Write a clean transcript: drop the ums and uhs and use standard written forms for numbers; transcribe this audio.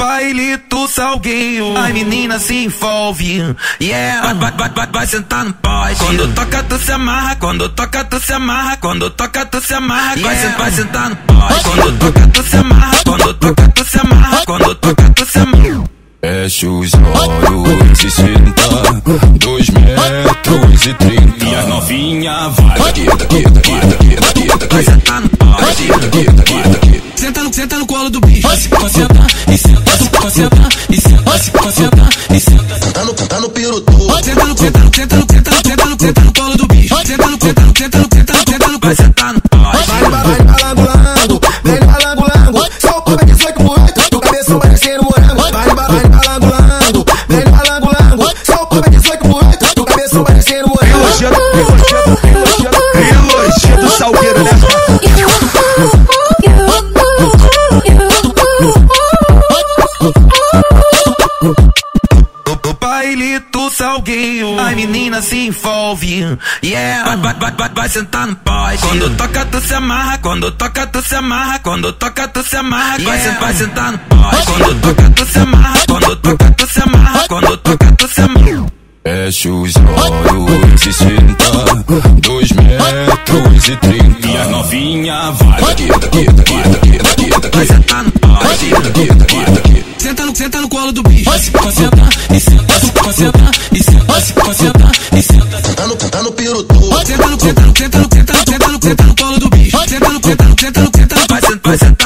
Bailito Salgueiro, a menina se envolve, yeah. Vai sentar no poste. Quando toca tu se amarra, quando toca tu se amarra, quando toca tu se amarra, yeah. Vai sentar no poste. Quando toca tu se amarra, quando toca tu se amarra, quando toca tu se amarra. Fecha os olhos e senta, 2,30 m. E a novinha vai daqui, vai sentar no poste. Senta no colo do bicho, senta e senta, senta e senta, senta e senta. Tá no pirutu. Senta no colo do bicho, senta no, vai sentar no poste. Vai balangulando, vem balangulando. Só o corpo de 18 por 8, tua cabeça parecendo morango. Vai balangulando, vem balangulando. Só o corpo de 18 por 8, tua cabeça parecendo morango. Elogio do Salgueiro, né? Bailito Salgueiro, a menina se envolve, yeah. Vai sentar no poste. Quando toca tu se amarra, quando toca tu se amarra, quando toca tu se amarra, yeah. Vai sentar no poste. Quando toca tu se amarra, quando toca tu se amarra, quando toca tu se amarra. Fecha os olhos e senta, 2,30 m. E a novinha vai daqui, vai sentar no poste. Senta no colo do bicho, senta e senta, senta e senta, senta e senta. Tá no pirutu. Senta no colo do bicho, senta, vai sentar